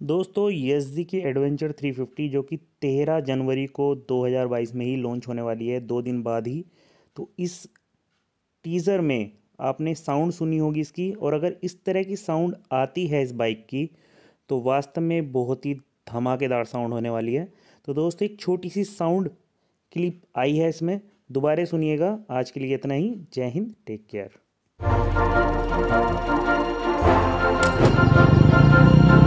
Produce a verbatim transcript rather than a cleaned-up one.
दोस्तों यज़दी की adventure three fifty जो कि तेरह जनवरी को दो हज़ार बाईस में ही लॉन्च होने वाली है, दो दिन बाद ही। तो इस टीज़र में आपने साउंड सुनी होगी इसकी, और अगर इस तरह की साउंड आती है इस बाइक की तो वास्तव में बहुत ही धमाकेदार साउंड होने वाली है। तो दोस्तों एक छोटी सी साउंड क्लिप आई है इसमें, दोबारा सुनिएगा। आज के लिए इतना ही। जय हिंद, टेक केयर।